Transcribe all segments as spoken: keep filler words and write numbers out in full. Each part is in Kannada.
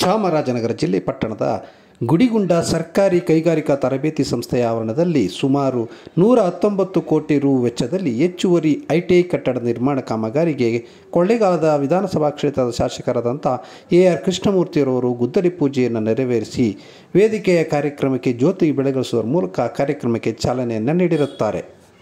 ಚಾಮರಾಜನಗರ ಜಿಲ್ಲೆ ಪಟ್ಟಣದ ಗುಡಿಗುಂಡ ಸರ್ಕಾರಿ ಕೈಗಾರಿಕಾ ತರಬೇತಿ ಸಂಸ್ಥೆಯ ಆವರಣದಲ್ಲಿ ಸುಮಾರು ನೂರ ಹತ್ತೊಂಬತ್ತು ಕೋಟಿ ರು ವೆಚ್ಚದಲ್ಲಿ ಹೆಚ್ಚುವರಿ ಐಟಿಐ ಕಟ್ಟಡ ನಿರ್ಮಾಣ ಕಾಮಗಾರಿಗೆ ಕೊಳ್ಳೇಗಾಲದ ವಿಧಾನಸಭಾ ಕ್ಷೇತ್ರದ ಶಾಸಕರಾದಂಥ ಎ ಆರ್ ಕೃಷ್ಣಮೂರ್ತಿರವರು ಗುದ್ದಲಿ ಪೂಜೆಯನ್ನು ನೆರವೇರಿಸಿ ವೇದಿಕೆಯ ಕಾರ್ಯಕ್ರಮಕ್ಕೆ ಜ್ಯೋತಿ ಬೆಳಗಿಸುವ ಮೂಲಕ ಕಾರ್ಯಕ್ರಮಕ್ಕೆ ಚಾಲನೆಯನ್ನು ನೀಡಿರುತ್ತಾರೆ.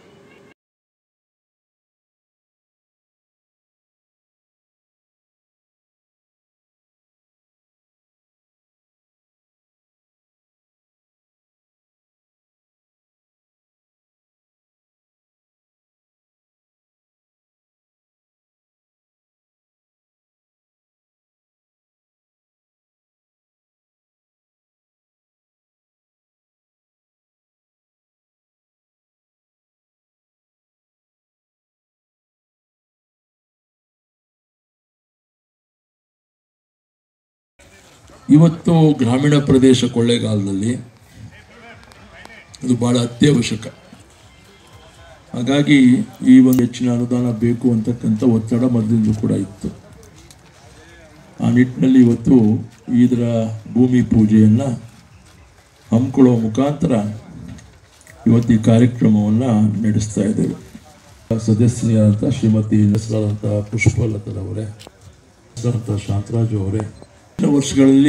ಇವತ್ತು ಗ್ರಾಮೀಣ ಪ್ರದೇಶ ಕೊಳ್ಳೇಗಾಲದಲ್ಲಿ ಅದು ಭಾಳ ಅತ್ಯವಶ್ಯಕ. ಹಾಗಾಗಿ ಈ ಒಂದು ಹೆಚ್ಚಿನ ಅನುದಾನ ಬೇಕು ಅಂತಕ್ಕಂಥ ಒತ್ತಡ ಮೊದಲಿಂದ ಕೂಡ ಇತ್ತು. ಆ ನಿಟ್ಟಿನಲ್ಲಿ ಇವತ್ತು ಇದರ ಭೂಮಿ ಪೂಜೆಯನ್ನು ಹಮ್ಮಿಕೊಳ್ಳುವ ಮುಖಾಂತರ ಇವತ್ತು ಈ ಕಾರ್ಯಕ್ರಮವನ್ನು ನಡೆಸ್ತಾ ಇದ್ದೇವೆ. ಸದಸ್ಯರಾದಂಥ ಶ್ರೀಮತಿ ಹೆಸರಾದಂಥ ಪುಷ್ಪಲತರವರೇ, ಹೆಸರಾದಂಥ ಶಾಂತರಾಜು ಅವರೇ, ವರ್ಷಗಳಲ್ಲಿ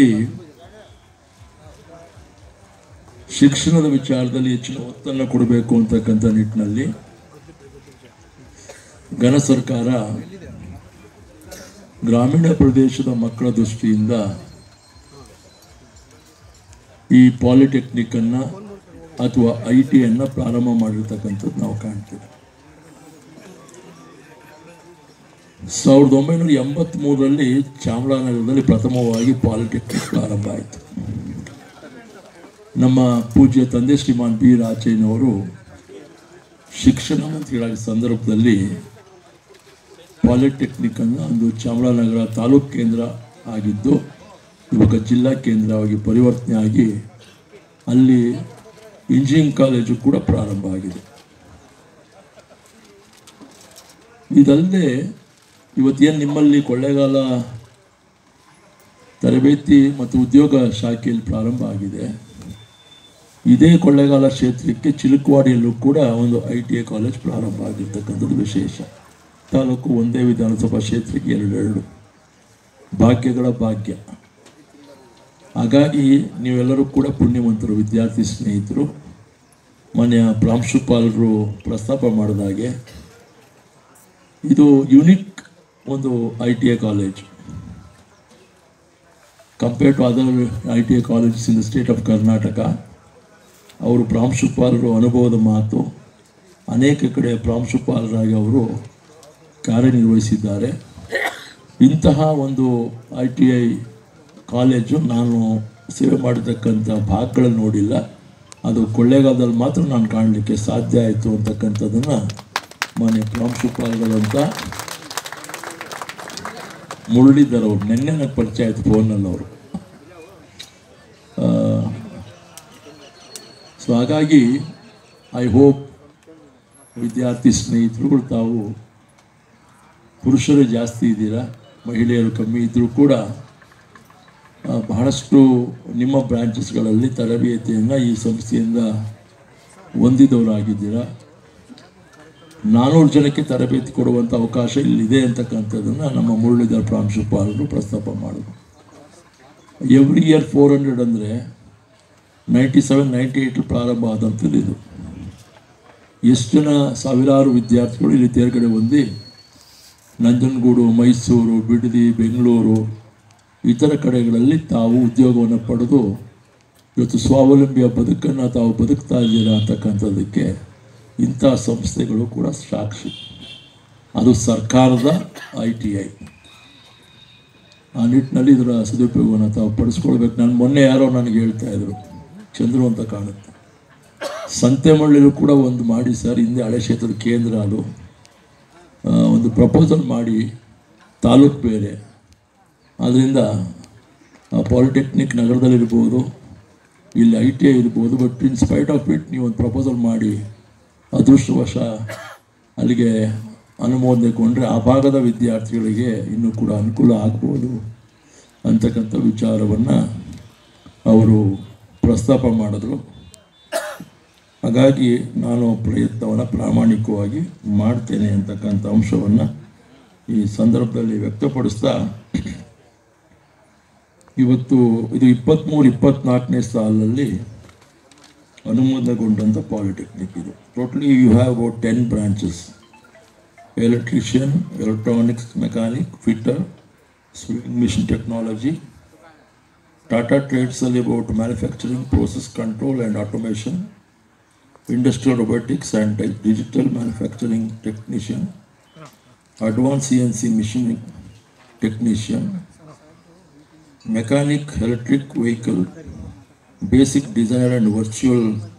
ಶಿಕ್ಷಣದ ವಿಚಾರದಲ್ಲಿ ಹೆಚ್ಚಿನ ಒತ್ತನ್ನು ಕೊಡಬೇಕು ಅಂತಕ್ಕಂಥ ನಿಟ್ಟಿನಲ್ಲಿ ಘನ ಸರ್ಕಾರ ಗ್ರಾಮೀಣ ಪ್ರದೇಶದ ಮಕ್ಕಳ ದೃಷ್ಟಿಯಿಂದ ಈ ಪಾಲಿಟೆಕ್ನಿಕ್ ಅನ್ನ ಅಥವಾ ಐ ಟಿ ಅನ್ನ ಪ್ರಾರಂಭ ಮಾಡಿರ್ತಕ್ಕಂಥದ್ದು ನಾವು ಕಾಣ್ತೇವೆ. ಸಾವಿರದ ಒಂಬೈನೂರ ಎಂಬತ್ತ್ ಮೂರರಲ್ಲಿ ಚಾಮರಾಜನಗರದಲ್ಲಿ ಪ್ರಥಮವಾಗಿ ಪಾಲಿಟೆಕ್ನಿಕ್ ಪ್ರಾರಂಭ ಆಯಿತು. ನಮ್ಮ ಪೂಜ್ಯ ತಂದೆ ಶ್ರೀಮಾನ್ ಬಿ ರಾಚಯ್ಯನವರು ಶಿಕ್ಷಣ ಮಂತ್ರಿಗಳಾದ ಸಂದರ್ಭದಲ್ಲಿ ಪಾಲಿಟೆಕ್ನಿಕ್ ಅನ್ನು ಒಂದು ಚಾಮರಾಜನಗರ ತಾಲೂಕು ಕೇಂದ್ರ ಆಗಿದ್ದು ಇವಾಗ ಜಿಲ್ಲಾ ಕೇಂದ್ರವಾಗಿ ಪರಿವರ್ತನೆ ಆಗಿ ಅಲ್ಲಿ ಇಂಜಿನಿಯರಿಂಗ್ ಕಾಲೇಜು ಕೂಡ ಪ್ರಾರಂಭ ಆಗಿದೆ. ಇದಲ್ಲದೆ ಇವತ್ತೇನು ನಿಮ್ಮಲ್ಲಿ ಕೊಳ್ಳೇಗಾಲ ತರಬೇತಿ ಮತ್ತು ಉದ್ಯೋಗ ಶಾಖೆಯಲ್ಲಿ ಪ್ರಾರಂಭ ಆಗಿದೆ, ಇದೇ ಕೊಳ್ಳೇಗಾಲ ಕ್ಷೇತ್ರಕ್ಕೆ ಚಿಲುಕವಾಡಿಯಲ್ಲೂ ಕೂಡ ಒಂದು ಐ ಟಿ ಐ ಕಾಲೇಜ್ ಪ್ರಾರಂಭ ಆಗಿರ್ತಕ್ಕಂಥದ್ದು ವಿಶೇಷ. ತಾಲೂಕು ಒಂದೇ ವಿಧಾನಸಭಾ ಕ್ಷೇತ್ರಕ್ಕೆ ಎರಡೆರಡು ಭಾಗ್ಯಗಳ ಭಾಗ್ಯ. ಹಾಗಾಗಿ ನೀವೆಲ್ಲರೂ ಕೂಡ ಪುಣ್ಯವಂತರು, ವಿದ್ಯಾರ್ಥಿ ಸ್ನೇಹಿತರು. ಮನೆಯ ಪ್ರಾಂಶುಪಾಲರು ಪ್ರಸ್ತಾಪ ಮಾಡಿದಾಗೆ ಇದು ಯುನಿಕ್ ಒಂದು I T I college compare to other I T I colleges in the state of Karnataka. ಅವರು ಪ್ರಾಂಶುಪಾಲರು ಅನುಭವದ ಮಾತು, ಅನೇಕ ಕಡೆ ಪ್ರಾಂಶುಪಾಲರಾಗಿ ಅವರು ಕಾರ್ಯನಿರ್ವಹಿಸಿದ್ದಾರೆ. ಇಂತಹ ಒಂದು ಐ ಟಿ ಐ ಕಾಲೇಜು ನಾನು ಸೇವೆ ಮಾಡಿರ್ತಕ್ಕಂಥ ಭಾಗಗಳಲ್ಲಿ ನೋಡಿಲ್ಲ. ಅದು ಕೊಳ್ಳೇಗಾಲದಲ್ಲಿ ಮಾತ್ರ ನಾನು ಕಾಣಲಿಕ್ಕೆ ಸಾಧ್ಯ ಆಯಿತು ಅಂತಕ್ಕಂಥದ್ದನ್ನು ಮನೆ ಪ್ರಾಂಶುಪಾಲಗಳಂತ ಮುರಳೀಧರ್ ಅವರು ನಿನ್ನೆ ನನಗೆ ಪರಿಚಯ ಆಯಿತು ಫೋನಲ್ಲಿ ಅವರು. ಸೊ ಹಾಗಾಗಿ ಐ ಹೋಪ್ ವಿದ್ಯಾರ್ಥಿ ಸ್ನೇಹಿತರುಗಳು ತಾವು ಪುರುಷರು ಜಾಸ್ತಿ ಇದ್ದೀರಾ, ಮಹಿಳೆಯರು ಕಮ್ಮಿ ಇದ್ದರೂ ಕೂಡ ಬಹಳಷ್ಟು ನಿಮ್ಮ ಬ್ರಾಂಚಸ್ಗಳಲ್ಲಿ ತರಬೇತಿಯನ್ನು ಈ ಸಂಸ್ಥೆಯಿಂದ ಹೊಂದಿದವರಾಗಿದ್ದೀರಾ. ನಾನ್ನೂರು ಜನಕ್ಕೆ ತರಬೇತಿ ಕೊಡುವಂಥ ಅವಕಾಶ ಇಲ್ಲಿದೆ ಅಂತಕ್ಕಂಥದ್ದನ್ನು ನಮ್ಮ ಮುರಳೀಧರ್ ಪ್ರಾಂಶುಪಾಲರು ಪ್ರಸ್ತಾಪ ಮಾಡಿದ್ರು. ಎವ್ರಿ ಇಯರ್ ಫೋರ್ ಹಂಡ್ರೆಡ್ ಅಂದರೆ ನೈಂಟಿ ಸೆವೆನ್ ನೈಂಟಿ ಏಯ್ಟ್ ಪ್ರಾರಂಭ ಆದಂಥದ್ದು ಇದು. ಎಷ್ಟು ಜನ ಸಾವಿರಾರು ವಿದ್ಯಾರ್ಥಿಗಳು ಇಲ್ಲಿ ತೇರ್ಗಡೆ ಹೊಂದಿ ನಂಜನಗೂಡು, ಮೈಸೂರು, ಬಿಡದಿ, ಬೆಂಗಳೂರು ಇತರ ಕಡೆಗಳಲ್ಲಿ ತಾವು ಉದ್ಯೋಗವನ್ನು ಪಡೆದು ಇವತ್ತು ಸ್ವಾವಲಂಬಿಯ ಬದುಕನ್ನು ತಾವು ಬದುಕ್ತಾ ಇದ್ದೀರಾ ಅಂತಕ್ಕಂಥದ್ದಕ್ಕೆ ಇಂಥ ಸಂಸ್ಥೆಗಳು ಕೂಡ ಸಾಕ್ಷಿ. ಅದು ಸರ್ಕಾರದ ಐ ಟಿ ಐ. ಆ ನಿಟ್ಟಿನಲ್ಲಿ ಇದರ ಸದುಪಯೋಗವನ್ನು ತಾವು ಪಡಿಸ್ಕೊಳ್ಬೇಕು. ನಾನು ಮೊನ್ನೆ ಯಾರೋ ನನಗೆ ಹೇಳ್ತಾ ಇದ್ರು, ಚಂದ್ರು ಅಂತ ಕಾಣುತ್ತೆ, ಸಂತೆಮಳ್ಳಿಲೂ ಕೂಡ ಒಂದು ಮಾಡಿ ಸರ್, ಹಿಂದೆ ಹಳೆ ಕ್ಷೇತ್ರದ ಕೇಂದ್ರ, ಅದು ಒಂದು ಪ್ರಪೋಸಲ್ ಮಾಡಿ ತಾಲೂಕು ಬೇರೆ, ಆದ್ದರಿಂದ ಪಾಲಿಟೆಕ್ನಿಕ್ ನಗರದಲ್ಲಿರ್ಬೋದು, ಇಲ್ಲಿ ಐ ಟಿ ಐ ಇರ್ಬೋದು, but in spite of it ನೀವು ಒಂದು ಪ್ರಪೋಸಲ್ ಮಾಡಿ ಅದೃಷ್ಟವಶ ಅಲ್ಲಿಗೆ ಅನುಮೋದನೆ ಕೊಂಡ್ರೆ ಆ ಭಾಗದ ವಿದ್ಯಾರ್ಥಿಗಳಿಗೆ ಇನ್ನೂ ಕೂಡ ಅನುಕೂಲ ಆಗ್ಬೋದು ಅಂತಕ್ಕಂಥ ವಿಚಾರವನ್ನು ಅವರು ಪ್ರಸ್ತಾಪ ಮಾಡಿದ್ರು. ಹಾಗಾಗಿ ನಾನು ಪ್ರಯತ್ನವನ್ನು ಪ್ರಾಮಾಣಿಕವಾಗಿ ಮಾಡ್ತೇನೆ ಅಂತಕ್ಕಂಥ ಅಂಶವನ್ನು ಈ ಸಂದರ್ಭದಲ್ಲಿ ವ್ಯಕ್ತಪಡಿಸ್ತಾ, ಇವತ್ತು ಇದು ಇಪ್ಪತ್ತ್ಮೂರು ಇಪ್ಪತ್ತ್ನಾಲ್ಕನೇ ಸಾಲಿನಲ್ಲಿ ಅನುಮೋದನೆಗೊಂಡಂಥ ಪಾಲಿಟೆಕ್ನಿಕ್ ಇದು. Totally you have about ten branches: electrician, electronics, mechanic, fitter, sewing machine technology. Tata ಟ್ರೇಡ್ಸಲ್ಲಿ about manufacturing, process control and automation, industrial robotics and digital manufacturing technician, advance C N C machining technician, mechanic, electric vehicle, basic designer and virtual